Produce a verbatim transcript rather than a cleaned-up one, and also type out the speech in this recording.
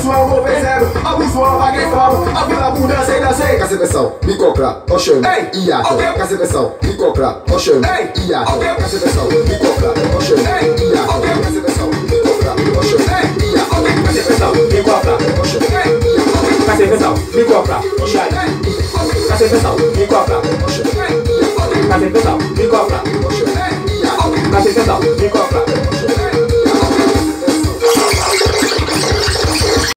visual, vou vencendo. A visual, vaguei falo. A vila bunda, sei, dancei. Quer versão, me compra, ocean, iato. Quer versão, me compra, ocean, iato. Quer versão, me compra, ocean, iato. Quer versão, me compra, ocean, iato. Quer versão, me compra, ocean, iato. Quer versão, me compra, ocean, quer versão, me compra, ocean, quer versão, me compra, ocean, quer versão, me compra.